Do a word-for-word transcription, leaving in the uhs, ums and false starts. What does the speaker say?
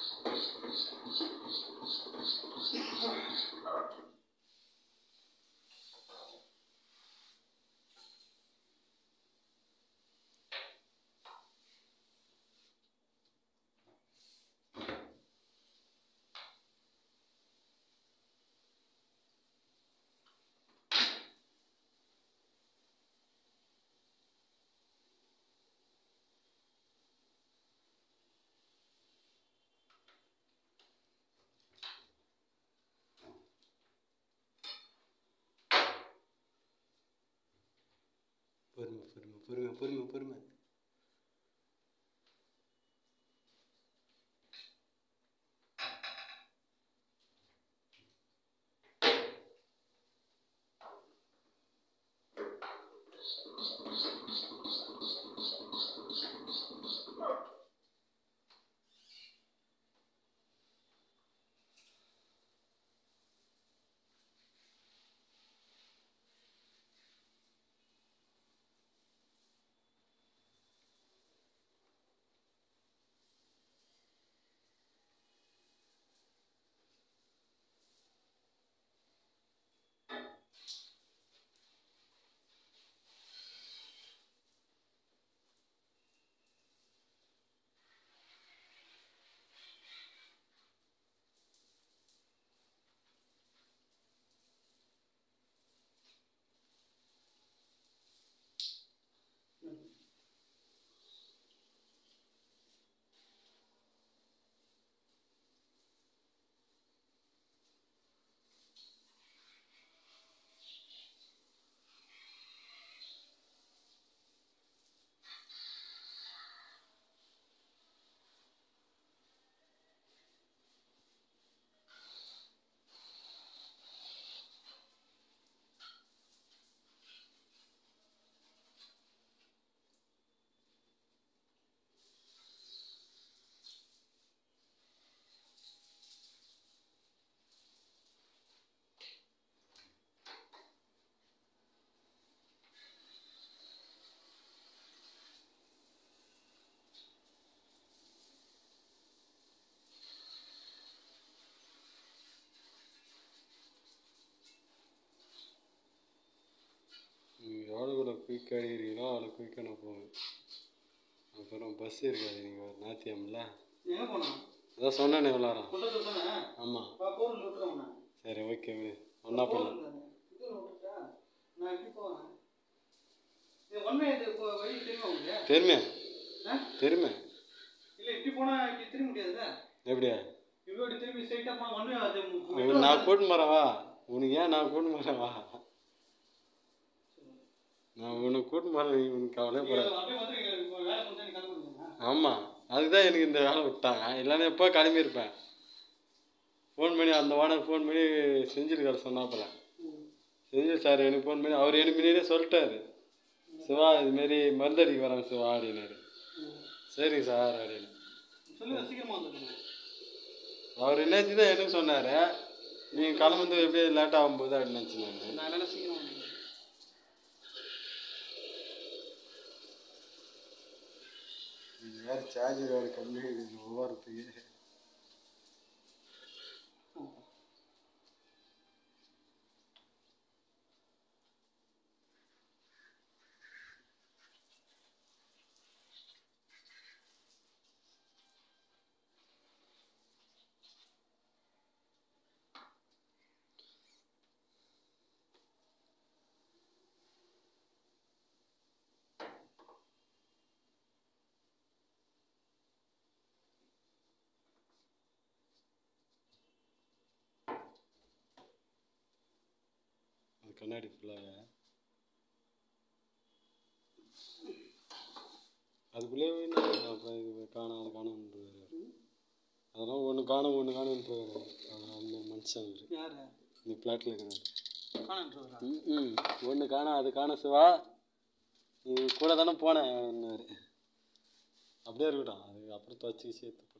பொறுமை பொறுமை பொறுமை பொறுமை பொறுமை. எவ்வளோ குயிக்காக அடிக்கிறீங்களோ அவ்வளோ குயிக்காக நான் போவேன். அப்புறம் பஸ் இருக்காது. நீங்கள் ஒரு நாத்தியம்ல அதான் சொன்னேனே விளாட்றோம். ஆமாம் சரி ஓகே விடு ஒன்றா போகலாம். தெரியுமே தெரியுமே எப்படியா நான் கூட்டு போகிறேன். உனக்கு ஏன் நான் கூட்டு போகிறேன்? வா நான் உனக்கு கூட்டு போகிறேன். உனக்கு கவலையே போகிறேன். ஆமாம் அதுதான் எனக்கு இந்த வேலை விட்டாங்க. இல்லைன்னா எப்போ கிளம்பியிருப்பேன். ஃபோன் பண்ணி அந்த ஓனர் ஃபோன் பண்ணி செஞ்சுருக்காரு சொன்னாப்பில். செஞ்சு சார் எனக்கு ஃபோன் பண்ணி அவர் எனக்கு முன்னாடியே சொல்லிட்டாரு. சிவா இதுமாரி மருந்தடிக்க வராங்க சிவா அப்படின்னாரு. சரிங்க சார் அப்படின்னு அவர் என்னாச்சு தான் எனக்கு சொன்னார். நீங்கள் கிளம்புறது எப்படியே லேட் ஆகும்போது அப்படின்னு நினச்சி நான் வேறு சார்ஜர் வேறு கம்மி ஒவ்வொருத்துக்கு. கண்ணாடி ஃபுல்லாக அதுக்குள்ளேயே அப்புறம் இது காணாது காணுன்றாரு. அதெல்லாம் ஒன்று காணும் ஒன்று காணுன்றாரு. அந்த மனுஷன் இந்த பிளாட்டில் இருக்கிறாரு. ம் ம் ஒன்று காணா அது காண சிவா நீ கூட தானே போனேன் அப்படியே இருக்கட்டும். அது அப்புறம் துவச்சி சேர்த்து